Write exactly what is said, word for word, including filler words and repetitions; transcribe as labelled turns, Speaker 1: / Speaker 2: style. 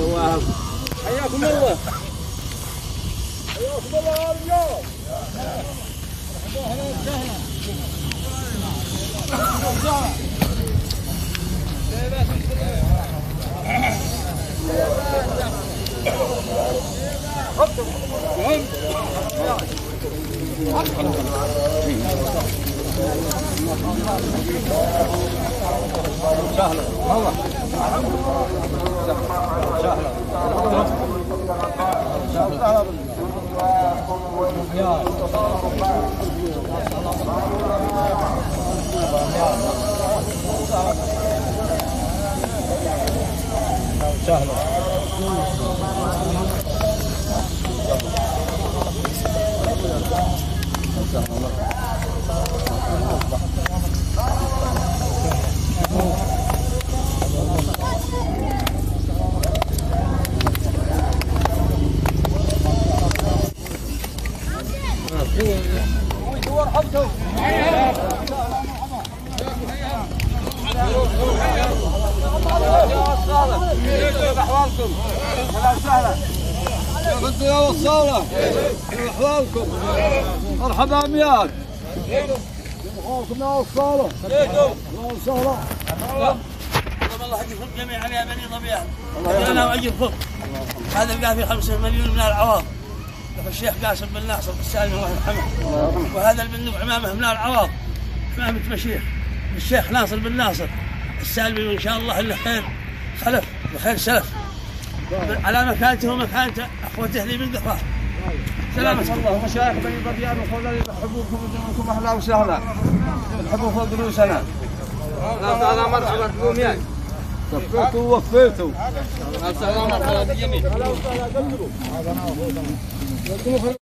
Speaker 1: سواها. حياكم الله. حياكم الله يا رجال. اهلا وسهلا. سهلا والله سهلا سهلا يا سهلا احوالكم اهلا وسهلا كنتوا يا وصاله احوالكم مرحبا اميال احوالكم يا وصاله اهلا وسهلا
Speaker 2: الله يحفظكم جميعا يا بني ضبيان انا واجب فوق هذا لقى فيه خمسة مليون من العواض الشيخ قاسم بن ناصر السالم الله يرحمه وهذا البندق عمامه من العواض عمامة مشيخ الشيخ ناصر بن ناصر السالمي وان شاء الله له خير خلف وخير سلف على مكانته ومكانته اخوته لي من قفاه. سلامة الله مشايخ بني ضبيان وخذوا يحبوكم ويجونكم اهلا وسهلا يحبوا فوق دروسنا. هذا مرحبا بكم يا
Speaker 1: كفيتوا ووفيتوا.
Speaker 2: مرحبا بالجميع.